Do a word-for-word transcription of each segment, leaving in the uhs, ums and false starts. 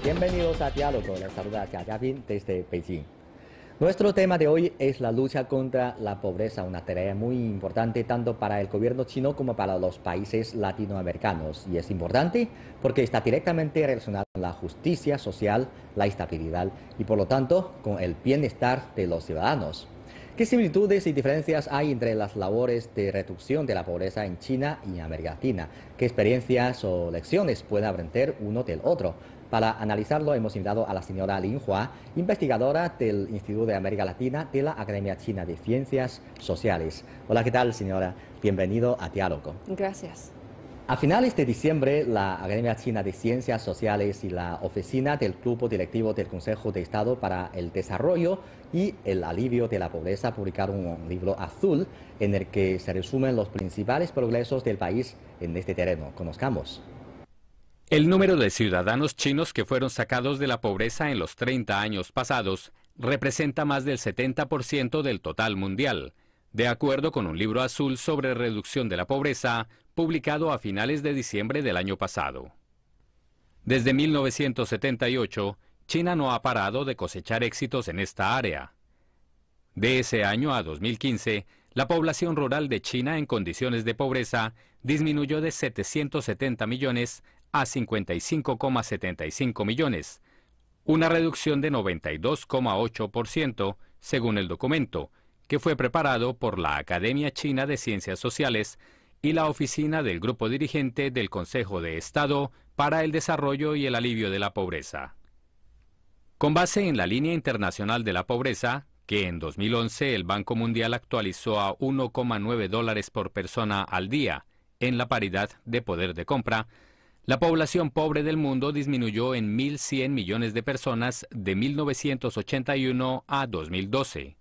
Bienvenidos a Diálogo, les saluda Jia Jiaping desde Beijing. Nuestro tema de hoy es la lucha contra la pobreza, una tarea muy importante tanto para el gobierno chino como para los países latinoamericanos. Y es importante porque está directamente relacionado con la justicia social, la estabilidad y por lo tanto con el bienestar de los ciudadanos. ¿Qué similitudes y diferencias hay entre las labores de reducción de la pobreza en China y América Latina? ¿Qué experiencias o lecciones pueden aprender uno del otro? Para analizarlo hemos invitado a la señora Lin Hua, investigadora del Instituto de América Latina de la Academia China de Ciencias Sociales. Hola, ¿qué tal, señora? Bienvenido a Diálogo. Gracias. A finales de diciembre, la Academia China de Ciencias Sociales y la Oficina del Grupo Directivo del Consejo de Estado para el Desarrollo y el Alivio de la Pobreza publicaron un libro azul en el que se resumen los principales progresos del país en este terreno. Conozcamos. El número de ciudadanos chinos que fueron sacados de la pobreza en los treinta años pasados representa más del setenta por ciento del total mundial, de acuerdo con un libro azul sobre reducción de la pobreza, publicado a finales de diciembre del año pasado. Desde mil novecientos setenta y ocho, China no ha parado de cosechar éxitos en esta área. De ese año a dos mil quince, la población rural de China en condiciones de pobreza disminuyó de setecientos setenta millones a cincuenta y cinco coma setenta y cinco millones, una reducción de noventa y dos coma ocho por ciento, según el documento, que fue preparado por la Academia China de Ciencias Sociales y la Oficina del Grupo Dirigente del Consejo de Estado para el Desarrollo y el Alivio de la Pobreza. Con base en la línea internacional de la pobreza, que en dos mil once el Banco Mundial actualizó a uno coma nueve dólares por persona al día, en la paridad de poder de compra, la población pobre del mundo disminuyó en mil cien millones de personas de mil novecientos ochenta y uno a dos mil doce.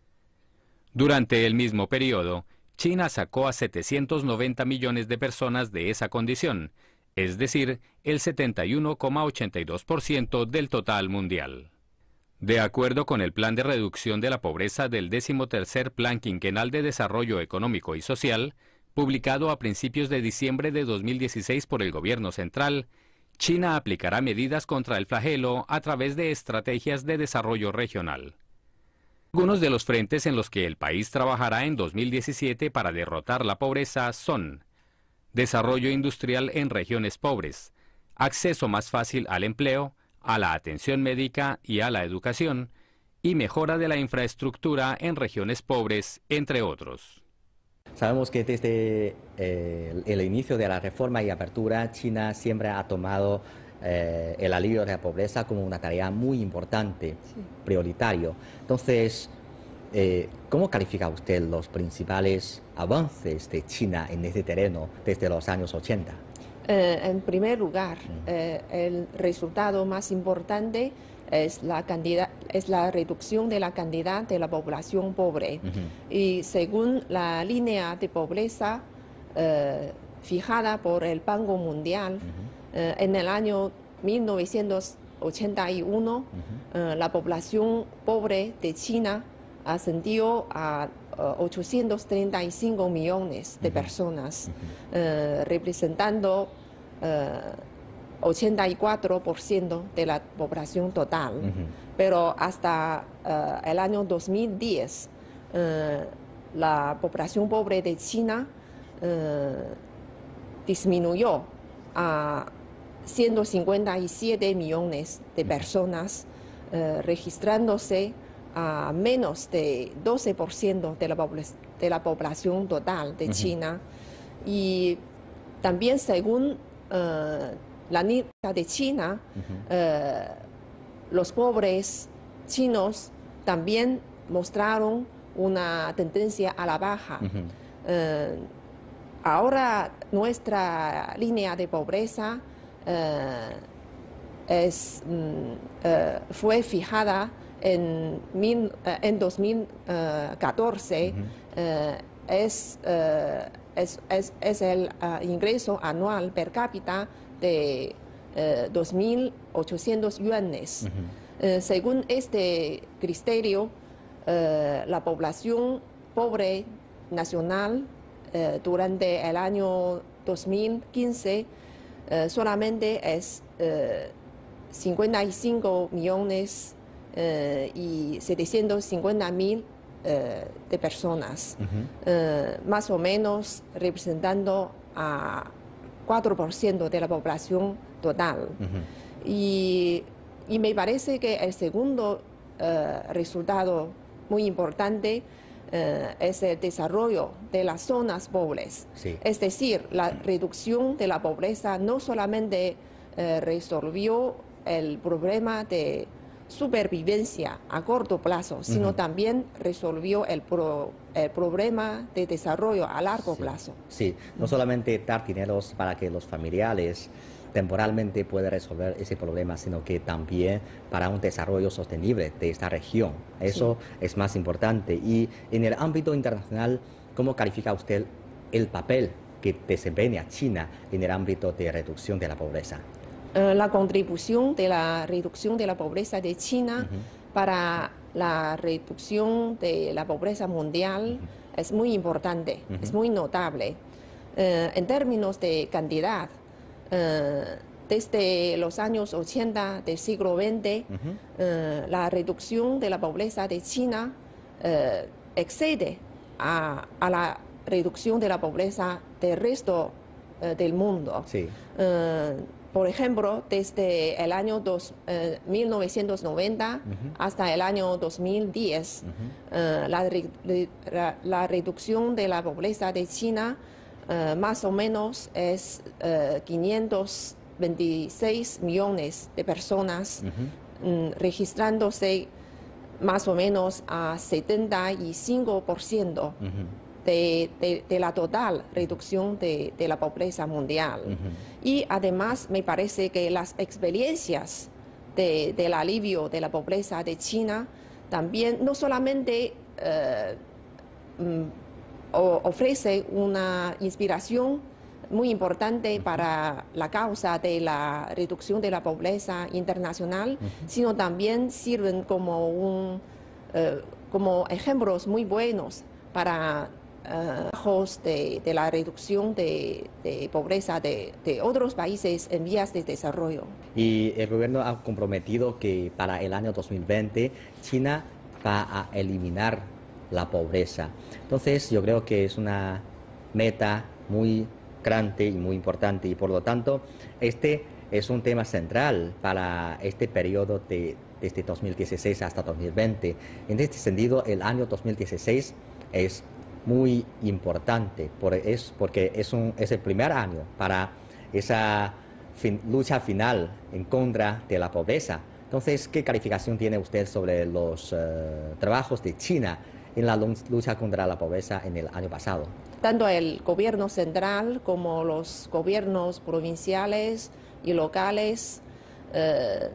Durante el mismo periodo, China sacó a setecientos noventa millones de personas de esa condición, es decir, el setenta y uno coma ochenta y dos por ciento del total mundial. De acuerdo con el Plan de Reducción de la Pobreza del decimotercer Plan Quinquenal de Desarrollo Económico y Social, publicado a principios de diciembre de dos mil dieciséis por el gobierno central, China aplicará medidas contra el flagelo a través de estrategias de desarrollo regional. Algunos de los frentes en los que el país trabajará en dos mil diecisiete para derrotar la pobreza son: desarrollo industrial en regiones pobres, acceso más fácil al empleo, a la atención médica y a la educación, y mejora de la infraestructura en regiones pobres, entre otros. Sabemos que desde eh, el inicio de la reforma y apertura, China siempre ha tomado eh, el alivio de la pobreza como una tarea muy importante, sí, prioritario. Entonces, eh, ¿cómo califica usted los principales avances de China en este terreno desde los años ochenta? Eh, en primer lugar, eh, el resultado más importante es la, cantidad, es la reducción de la cantidad de la población pobre. Uh-huh. Y según la línea de pobreza eh, fijada por el Banco Mundial, uh-huh, eh, en el año mil novecientos ochenta y uno, uh-huh, eh, la población pobre de China ascendió a uh, ochocientos treinta y cinco millones de uh-huh. personas, uh-huh, eh, representando uh, ochenta y cuatro por ciento de la población total. Uh-huh. Pero hasta uh, el año dos mil diez, uh, la población pobre de China uh, disminuyó a ciento cincuenta y siete millones de personas, uh, registrándose a menos de doce por ciento de la, de la población total de China. Uh-huh. Y también según uh, la línea de China, uh-huh, uh, los pobres chinos también mostraron una tendencia a la baja. Uh-huh. uh, ahora nuestra línea de pobreza uh, es, um, uh, fue fijada En, mil, uh, en dos mil catorce, uh-huh, uh, es, uh, es, es, es el uh, ingreso anual per cápita de uh, dos mil ochocientos yuanes. Uh-huh. Uh, según este criterio, uh, la población pobre nacional uh, durante el año dos mil quince uh, solamente es uh, cincuenta y cinco millones eh, y setecientos cincuenta mil eh, de personas, Ujú. eh, más o menos representando a cuatro por ciento de la población total. Ujú. Y, y me parece que el segundo eh, resultado muy importante eh, es el desarrollo de las zonas pobres. Sí. Es decir, la reducción de la pobreza no solamente eh, resolvió el problema de supervivencia a corto plazo, sino Ujú. también resolvió el, pro, el problema de desarrollo a largo Sí. plazo. Sí, no solamente dar dineros para que los familiares temporalmente puedan resolver ese problema, sino que también para un desarrollo sostenible de esta región. Eso Sí. es más importante. Y en el ámbito internacional, ¿cómo califica usted el papel que desempeña China en el ámbito de reducción de la pobreza? Eh, la contribución de la reducción de la pobreza de China Ujú. para la reducción de la pobreza mundial Ujú. es muy importante, Ujú. es muy notable. Eh, en términos de cantidad, eh, desde los años ochenta del siglo veinte, Ujú. eh, la reducción de la pobreza de China eh, excede a, a la reducción de la pobreza del resto eh, del mundo. Sí. Eh, por ejemplo, desde el año dos, eh, mil novecientos noventa Ujú. hasta el año dos mil diez, Ujú. eh, la, re, la, la reducción de la pobreza de China eh, más o menos es eh, quinientos veintiséis millones de personas, Ujú. mm, registrándose más o menos a setenta y cinco por ciento Ujú. de, de, de la total reducción de, de la pobreza mundial. Ujú. Y además me parece que las experiencias de, del alivio de la pobreza de China también no solamente eh, mm, o, ofrece una inspiración muy importante Ujú. para la causa de la reducción de la pobreza internacional, Ujú. sino también sirven como, un, eh, como ejemplos muy buenos para trabajos de, de la reducción de, de pobreza de, de otros países en vías de desarrollo. Y el gobierno ha comprometido que para el año dos mil veinte China va a eliminar la pobreza. Entonces yo creo que es una meta muy grande y muy importante y por lo tanto este es un tema central para este periodo de, desde dos mil dieciséis hasta dos mil veinte. En este sentido, el año dos mil dieciséis es muy importante por, es, porque es, un, es el primer año para esa fin, lucha final en contra de la pobreza. Entonces, ¿qué calificación tiene usted sobre los uh, trabajos de China en la lucha contra la pobreza en el año pasado? Tanto el gobierno central como los gobiernos provinciales y locales eh,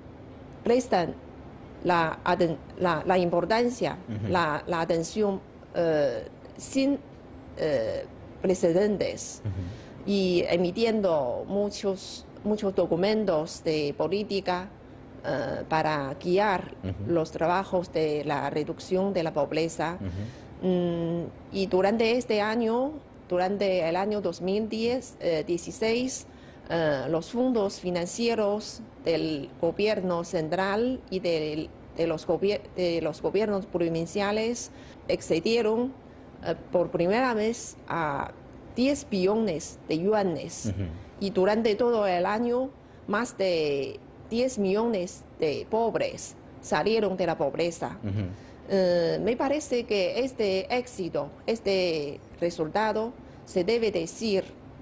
prestan la, la, la importancia, uh-huh. la, la atención eh, sin eh, precedentes uh-huh. y emitiendo muchos, muchos documentos de política eh, para guiar uh-huh. los trabajos de la reducción de la pobreza. Uh-huh. Mm, y durante este año, durante el año dos mil dieciséis, eh, los fondos financieros del gobierno central y del De los, de los gobiernos provinciales excedieron uh, por primera vez a diez billones de yuanes. Uh-huh. Y durante todo el año, más de diez millones de pobres salieron de la pobreza. Uh-huh. uh, me parece que este éxito, este resultado, se debe decir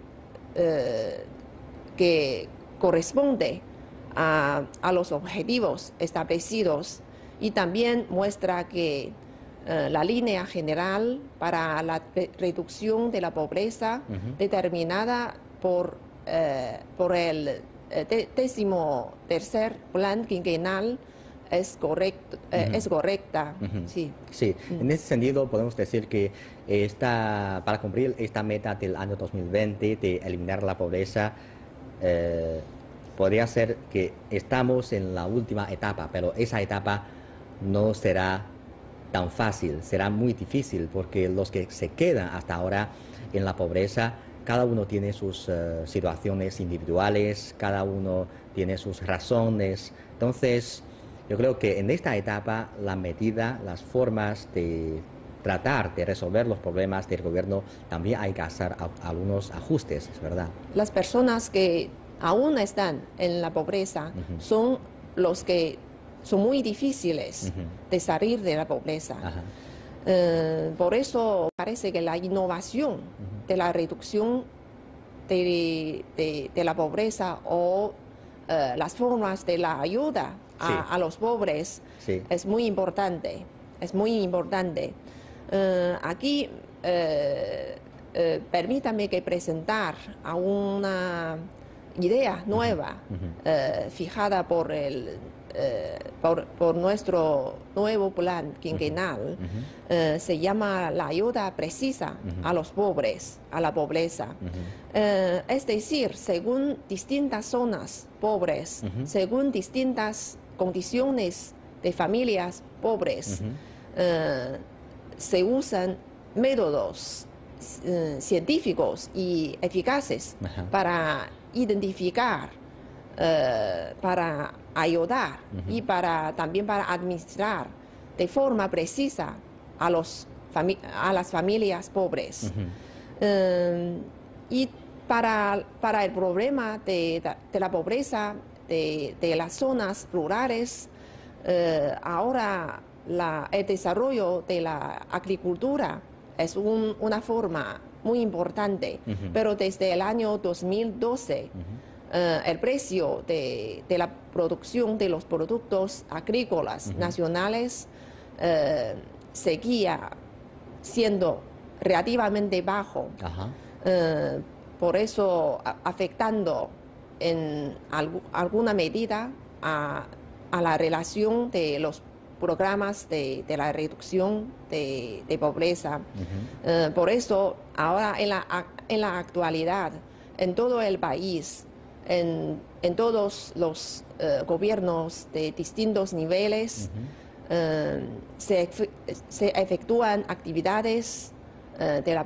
uh, que corresponde A, a los objetivos establecidos y también muestra que uh, la línea general para la re reducción de la pobreza uh-huh. determinada por, uh, por el uh, décimo tercer plan quinquenal es, correcto, uh-huh. uh, es correcta. Uh-huh. Sí, sí. Uh-huh. En ese sentido podemos decir que esta, para cumplir esta meta del año dos mil veinte de eliminar la pobreza, uh, podría ser que estamos en la última etapa, pero esa etapa no será tan fácil, será muy difícil, porque los que se quedan hasta ahora en la pobreza cada uno tiene sus uh, situaciones individuales, cada uno tiene sus razones. Entonces, yo creo que en esta etapa la medida, las formas de tratar de resolver los problemas del gobierno, también hay que hacer a, algunos ajustes, es verdad. Las personas que aún están en la pobreza uh-huh. son los que son muy difíciles uh-huh. de salir de la pobreza. Uh, por eso parece que la innovación uh-huh. de la reducción de, de, de la pobreza o uh, las formas de la ayuda a, sí. a los pobres sí. es muy importante, es muy importante. Uh, aquí uh, uh, permítame que presentar a una idea nueva uh-huh. uh, fijada por el uh, por, por nuestro nuevo plan quinquenal. Uh-huh. uh, se llama la ayuda precisa uh-huh. a los pobres, a la pobreza. Uh-huh. uh, es decir, según distintas zonas pobres, uh-huh. según distintas condiciones de familias pobres, uh-huh. uh, se usan métodos uh, científicos y eficaces uh-huh. para identificar, uh, para ayudar uh-huh. y para, también para administrar de forma precisa a, los fami- a las familias pobres. Uh-huh. uh, y para, para el problema de, de la pobreza de, de las zonas rurales, uh, ahora La, el desarrollo de la agricultura es un, una forma muy importante, uh-huh. pero desde el año dos mil doce uh-huh. uh, el precio de, de la producción de los productos agrícolas uh-huh. nacionales uh, seguía siendo relativamente bajo, uh-huh. uh, por eso a, afectando en alg- alguna medida a, a la relación de los programas de, de la reducción de, de pobreza. Uh-huh. Uh, por eso, ahora en la, en la actualidad, en todo el país, en, en todos los uh, gobiernos de distintos niveles, uh-huh. uh, se, se efectúan actividades uh, de la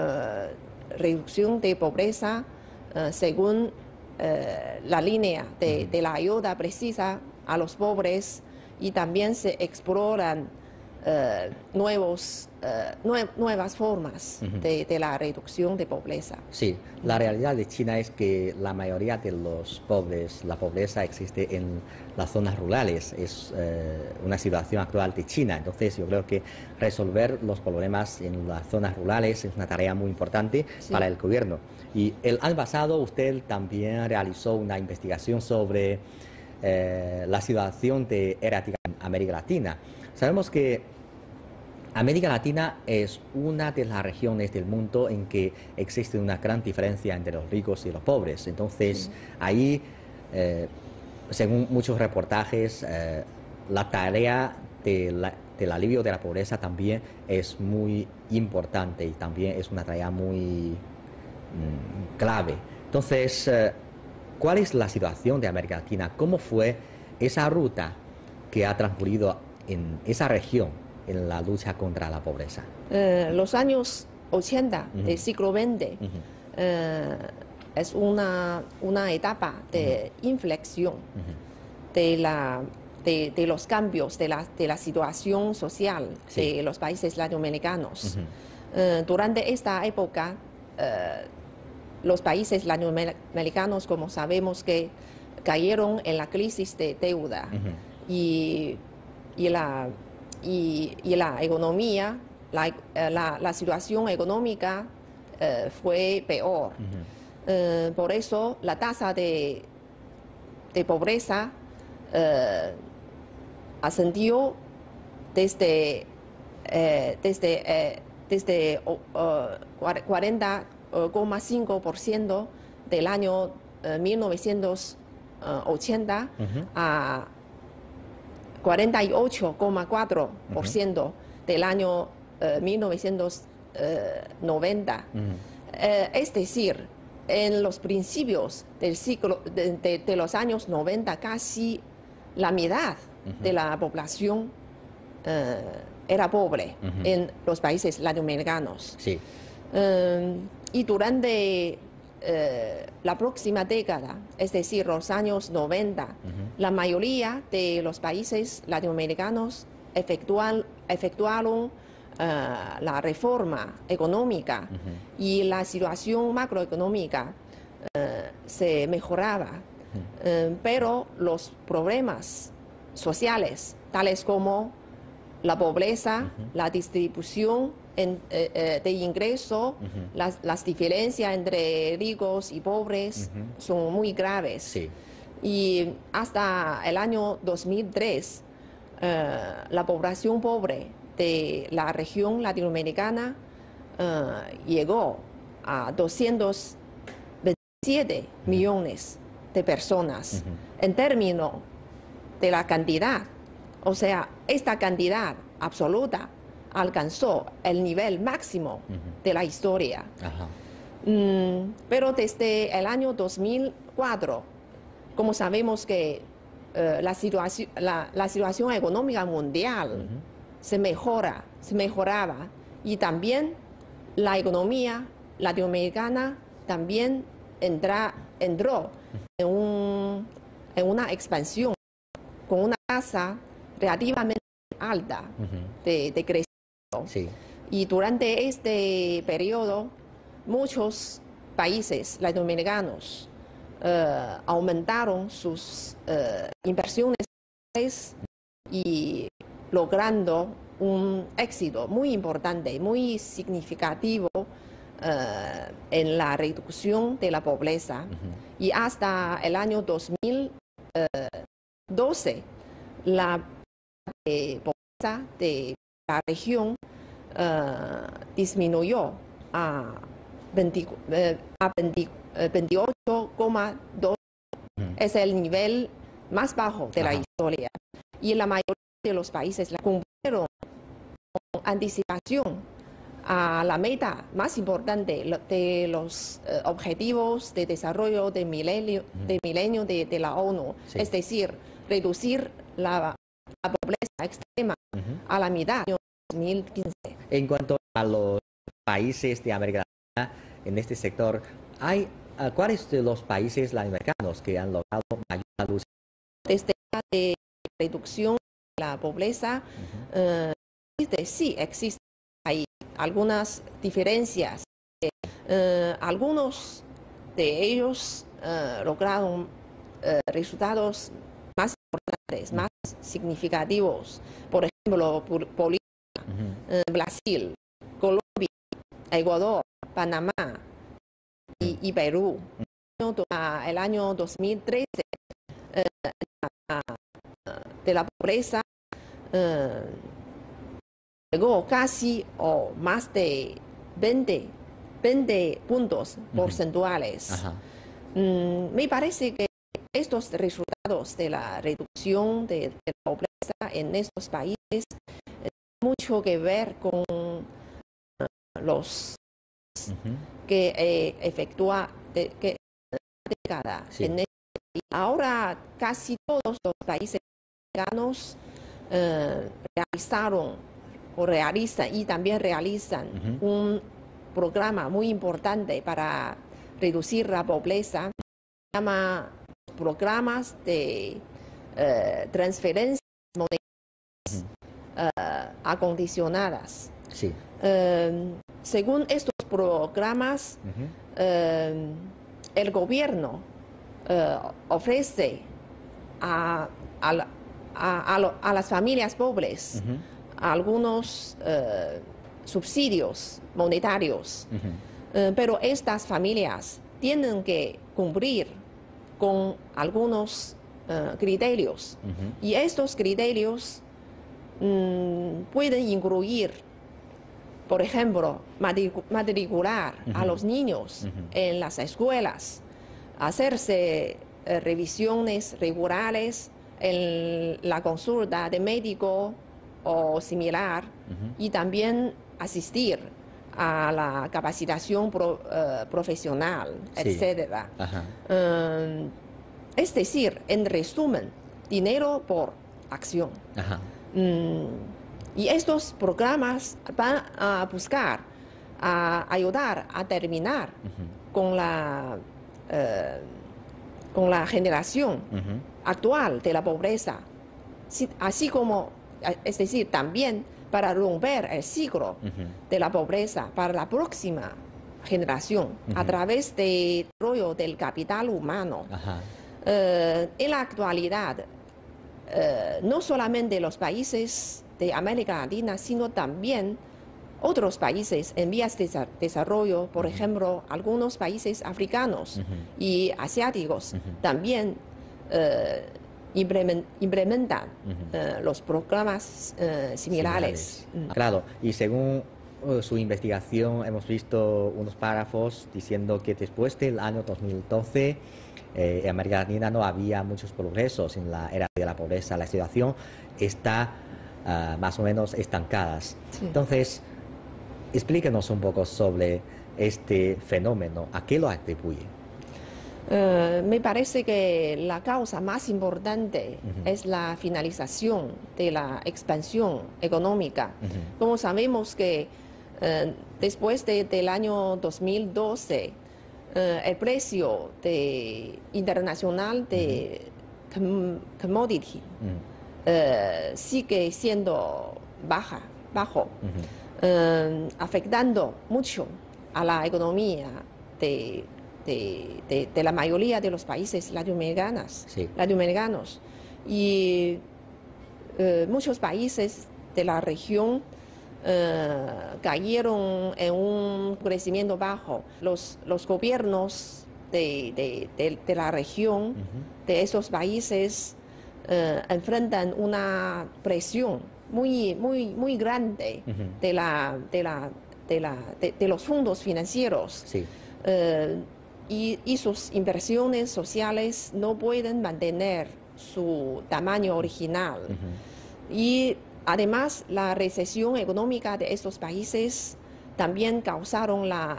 uh, reducción de pobreza uh, según uh, la línea de, uh-huh. de la ayuda precisa a los pobres, y también se exploran uh, nuevos, uh, nue- nuevas formas uh-huh. de, de la reducción de pobreza. Sí, la realidad de China es que la mayoría de los pobres, la pobreza existe en las zonas rurales, es uh, una situación actual de China. Entonces yo creo que resolver los problemas en las zonas rurales es una tarea muy importante sí. para el gobierno. Y el año pasado usted también realizó una investigación sobre Eh, la situación de erática en América Latina. Sabemos que América Latina es una de las regiones del mundo en que existe una gran diferencia entre los ricos y los pobres. Entonces, sí. ahí, eh, según muchos reportajes, eh, la tarea de la, del alivio de la pobreza también es muy importante y también es una tarea muy mmm, clave. Entonces, eh, ¿cuál es la situación de América Latina? ¿Cómo fue esa ruta que ha transcurrido en esa región en la lucha contra la pobreza? Eh, los años ochenta uh-huh. del siglo veinte uh-huh. eh, es una, una etapa de uh-huh. inflexión uh-huh. de, la, de, de los cambios de la, de la situación social sí. de los países latinoamericanos. Uh-huh. Eh, durante esta época, eh, los países latinoamericanos, como sabemos, que cayeron en la crisis de deuda uh-huh. y, y, la, y, y la economía, la, la, la situación económica uh, fue peor. Uh-huh. Uh, por eso la tasa de, de pobreza uh, ascendió desde, uh, desde, uh, desde uh, cuarenta coma cinco por ciento del año uh, mil novecientos ochenta uh-huh. a cuarenta y ocho coma cuatro por ciento uh-huh. del año uh, mil novecientos noventa. Uh-huh. Uh, es decir, en los principios del siglo, de, de, de los años noventa, casi la mitad uh-huh. de la población uh, era pobre uh-huh. en los países latinoamericanos. Sí. Uh, y durante eh, la próxima década, es decir, los años noventa, uh-huh. la mayoría de los países latinoamericanos efectual, efectuaron uh, la reforma económica uh-huh. y la situación macroeconómica uh, se mejoraba, uh-huh. uh, pero los problemas sociales, tales como la pobreza, uh-huh. la distribución en, eh, eh, de ingresos, uh-huh. las, las diferencias entre ricos y pobres uh-huh. son muy graves. Sí. Y hasta el año dos mil tres, eh, la población pobre de la región latinoamericana eh, llegó a doscientos veintisiete uh-huh. millones de personas. Uh-huh. En términos de la cantidad, o sea, esta cantidad absoluta alcanzó el nivel máximo uh-huh. de la historia. Uh-huh. Mm, pero desde el año dos mil cuatro, como sabemos que uh, la, situación, la, la situación económica mundial uh-huh. se mejora, se mejoraba, y también la economía latinoamericana también entra, entró uh-huh. en, un, en una expansión con una tasa relativamente alta uh-huh. de, de crecimiento. Sí. Y durante este periodo, muchos países latinoamericanos uh, aumentaron sus uh, inversiones y logrando un éxito muy importante, muy significativo uh, en la reducción de la pobreza. Uh-huh. Y hasta el año dos mil doce, la eh, pobreza de la región uh, disminuyó a, veinte, eh, a veintiocho coma dos. Uh-huh. Es el nivel más bajo de uh-huh. la historia. Y la mayoría de los países la cumplieron con anticipación a la meta más importante de los uh, objetivos de desarrollo de milenio, uh-huh. de, milenio de, de la ONU, sí. Es decir, reducir la, la pobreza extrema uh-huh. a la mitad del dos mil quince. En cuanto a los países de América Latina en este sector, ¿hay uh, cuáles de los países latinoamericanos que han logrado mayor luz? Desde la de reducción de la pobreza, uh-huh. uh, sí existen hay algunas diferencias. Uh, algunos de ellos uh, lograron uh, resultados más importantes, más significativos. Por ejemplo, Bolivia, uh-huh. uh, Brasil, Colombia, Ecuador, Panamá y, y Perú. Uh-huh. El año dos mil trece, uh, de la pobreza uh, llegó casi o más de veinte puntos uh-huh. porcentuales. Uh-huh. Mm, me parece que estos resultados de la reducción de, de la pobreza en estos países tienen mucho que ver con uh, los uh-huh. que eh, efectúa de, que década. Sí. En este, ahora casi todos los países americanos uh, realizaron o realizan y también realizan uh-huh. un programa muy importante para reducir la pobreza. Se llama programas de uh, transferencias monetarias uh-huh. uh, acondicionadas. Sí. Uh, según estos programas, uh-huh. uh, el gobierno uh, ofrece a, a, a, a, a las familias pobres uh-huh. algunos uh, subsidios monetarios, uh-huh. uh, pero estas familias tienen que cumplir con algunos uh, criterios uh-huh. y estos criterios um, pueden incluir, por ejemplo, matricular uh-huh. a los niños uh-huh. en las escuelas, hacerse uh, revisiones regulares en la consulta de médico o similar, uh-huh. y también asistir a la capacitación pro, uh, profesional, sí. etcétera. Uh, es decir, en resumen, dinero por acción. Uh-huh. Um, y estos programas van a buscar a ayudar a terminar uh-huh. con la eh, con la generación uh-huh. actual de la pobreza, así como, es decir, también para romper el ciclo uh-huh. de la pobreza para la próxima generación uh-huh. a través del desarrollo del capital humano. Uh-huh. Eh, en la actualidad, eh, no solamente los países de América Latina, sino también otros países en vías de desarrollo, por uh-huh. ejemplo, algunos países africanos uh-huh. y asiáticos, uh-huh. también eh, implementan uh-huh. eh, los programas eh, similares. similares. Claro, y según uh, su investigación hemos visto unos párrafos diciendo que después del año dos mil doce eh, en América Latina no había muchos progresos en la era de la pobreza. La situación está uh, más o menos estancada. Sí. Entonces, explíquenos un poco sobre este fenómeno. ¿A qué lo atribuye? Uh, me parece que la causa más importante uh-huh. es la finalización de la expansión económica. Uh-huh. Como sabemos que uh, después de, del año dos mil doce, uh, el precio de, internacional de uh-huh. com, commodity uh-huh. uh, sigue siendo baja, bajo. Uh-huh. Uh, afectando mucho a la economía de, de, de, de la mayoría de los países latinoamericanos. Sí. latinoamericanos. Y uh, muchos países de la región uh, cayeron en un crecimiento bajo. Los, los gobiernos de, de, de, de la región, uh-huh. de esos países, uh, enfrentan una presión muy muy muy grande uh-huh. de la de la de la de, de los fondos financieros sí. uh, y, y sus inversiones sociales no pueden mantener su tamaño original uh-huh. y además la recesión económica de estos países también causaron la,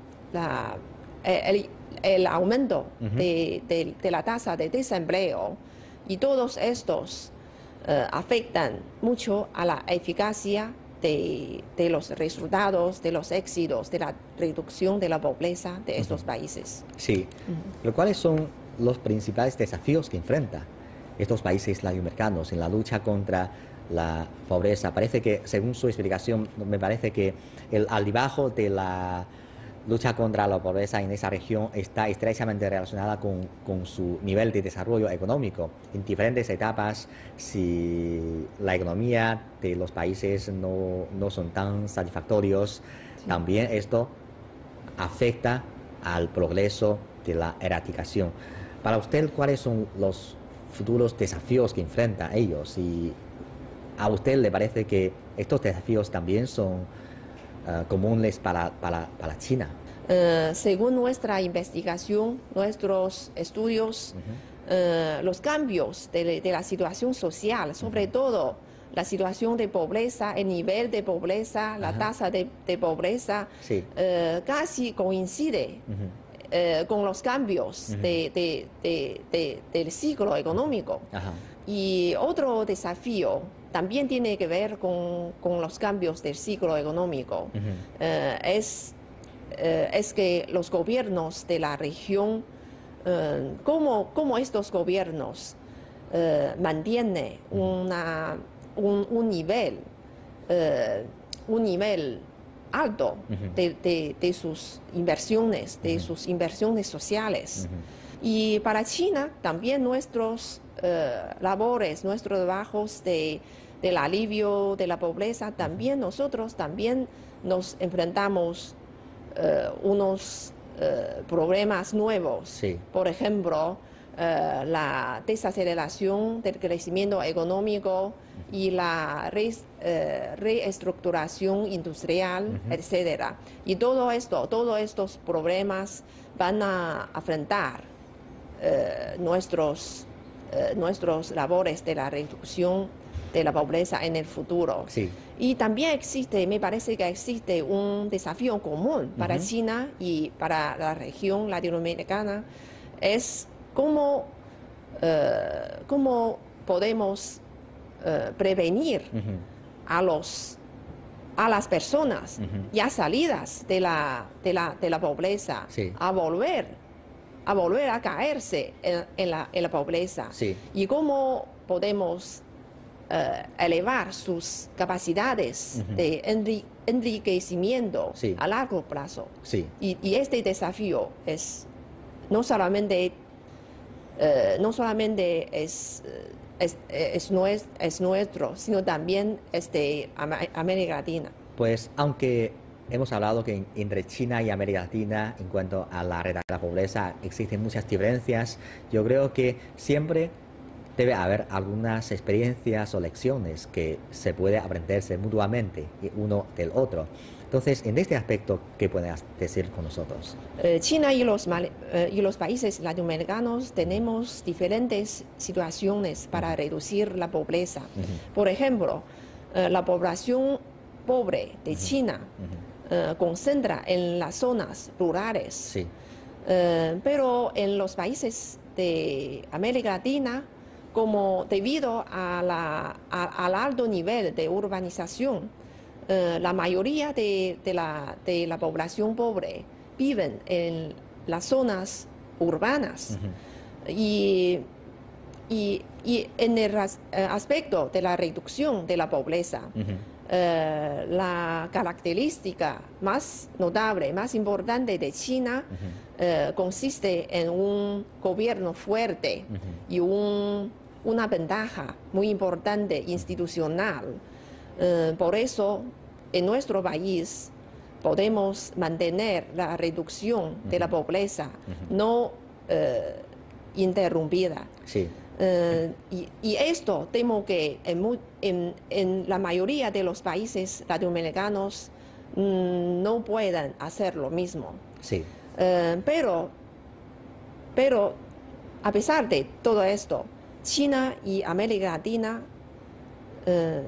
la el, el aumento uh-huh. de, de, de la tasa de desempleo, y todos estos Uh, afectan mucho a la eficacia de, de los resultados, de los éxitos, de la reducción de la pobreza de estos uh-huh. países. Sí. Uh-huh. ¿Pero cuáles son los principales desafíos que enfrentan estos países latinoamericanos en la lucha contra la pobreza? Parece que, según su explicación, me parece que el altibajo de la lucha contra la pobreza en esa región está estrechamente relacionada con, con su nivel de desarrollo económico. En diferentes etapas, si la economía de los países no, no son tan satisfactorios, sí. también esto afecta al progreso de la erradicación. Para usted, ¿cuáles son los futuros desafíos que enfrentan ellos? ¿Y a usted le parece que estos desafíos también son Uh, comunes para, para, para China? Uh, según nuestra investigación, nuestros estudios, uh-huh. uh, los cambios de, de la situación social, sobre uh-huh. todo la situación de pobreza, el nivel de pobreza, uh-huh. la tasa de, de pobreza, sí. uh, casi coincide uh-huh. uh, con los cambios uh-huh. de, de, de, de, del ciclo económico. Uh-huh. Y otro desafío también tiene que ver con, con los cambios del ciclo económico. Uh-huh. uh, es, uh, es que los gobiernos de la región, uh, cómo, cómo estos gobiernos uh, mantienen una, un, un nivel, uh, un nivel alto uh-huh. de, de, de sus inversiones, de uh-huh. sus inversiones sociales. Uh-huh. Y para China también nuestros uh, labores, nuestros trabajos de del alivio de la pobreza, también nosotros también nos enfrentamos uh, unos uh, problemas nuevos. Sí. Por ejemplo, uh, la desaceleración del crecimiento económico y la re, uh, reestructuración industrial, uh-huh. etcétera. Y todo esto, todos estos problemas van a afrontar uh, nuestros, uh, nuestros labores de la reducción de la pobreza en el futuro. Sí. Y también existe, me parece que existe un desafío común para uh-huh. China y para la región latinoamericana, es cómo, uh, cómo podemos uh, prevenir uh-huh. a los a las personas Ujú. ya salidas de la, de la, de la pobreza Sí. a volver, a volver a caerse en, en la, en la pobreza. Sí. Y cómo podemos eh, elevar sus capacidades Ujú. de enri- enriquecimiento Sí. a largo plazo. Sí. Y, y este desafío es no solamente, eh, no solamente es, eh, es, es, nues- es nuestro, sino también es de Ama- América Latina. Pues aunque hemos hablado que en- entre China y América Latina, en cuanto a la reducción de la pobreza, existen muchas diferencias, yo creo que siempre debe haber algunas experiencias o lecciones que se puede aprenderse mutuamente y uno del otro. Entonces, en este aspecto, ¿qué puedes decir con nosotros? Eh, China y los, male- eh, y los países latinoamericanos tenemos diferentes situaciones para reducir la pobreza. Ujú. Por ejemplo, eh, la población pobre de Ujú. China Ujú. eh, concentra en las zonas rurales. Sí. Eh, pero en los países de América Latina, como debido a la- a- al alto nivel de urbanización, eh, la mayoría de, de la, de la población pobre viven en las zonas urbanas. Ujú. Y, y- y en el as- eh, aspecto de la reducción de la pobreza, Ujú. eh, la característica más notable, más importante de China Ujú. eh, consiste en un gobierno fuerte Ujú. y un- una ventaja muy importante institucional. Eh, por eso, en nuestro país podemos mantener la reducción de la Ujú. pobreza Ujú. no eh, interrumpida. Sí. Eh, y, y esto temo que en, mu- en- en la mayoría de los países latinoamericanos mm, no puedan hacer lo mismo. Sí. Eh, pero, pero a pesar de todo esto, China y América Latina eh,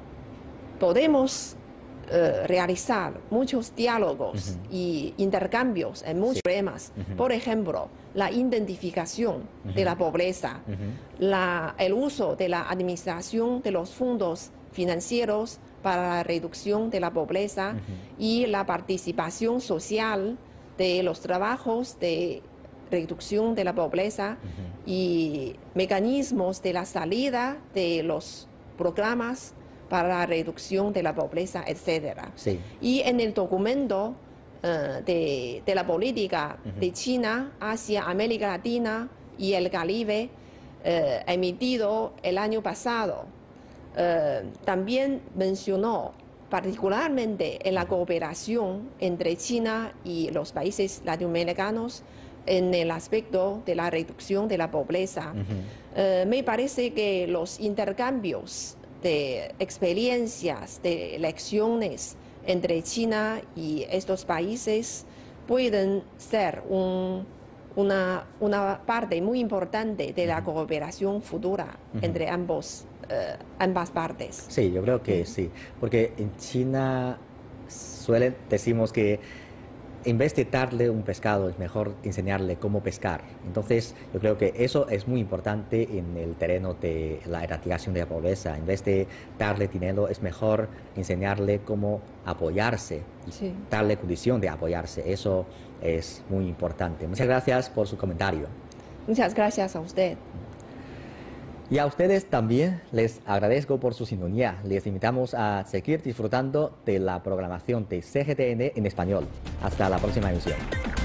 podemos eh, realizar muchos diálogos Ujú. y intercambios en muchos Sí. temas. Ujú. Por ejemplo, la identificación de Ujú. la pobreza, Ujú. la- el uso de la administración de los fondos financieros para la reducción de la pobreza Ujú. y la participación social de los trabajos de reducción de la pobreza Ujú. y mecanismos de la salida de los programas para la reducción de la pobreza, etcétera. Sí. Y en el documento eh, de, de la política Ujú. de China hacia América Latina y el Caribe, eh, emitido el año pasado, eh, también mencionó particularmente en la cooperación entre China y los países latinoamericanos en el aspecto de la reducción de la pobreza. Ujú. Eh, me parece que los intercambios de experiencias, de lecciones entre China y estos países pueden ser un- una, una parte muy importante de la Ujú. cooperación futura Ujú. entre ambos, eh, ambas partes. Sí, yo creo que sí, porque en China suelen, decimos que en vez de darle un pescado es mejor enseñarle cómo pescar. Entonces, yo creo que eso es muy importante en el terreno de la erradicación de la pobreza. En vez de darle dinero es mejor enseñarle cómo apoyarse, y Sí. darle condición de apoyarse. Eso es muy importante. Muchas gracias por su comentario. Muchas gracias a usted. Y a ustedes también les agradezco por su sintonía. Les invitamos a seguir disfrutando de la programación de C G T N en español. Hasta la próxima emisión.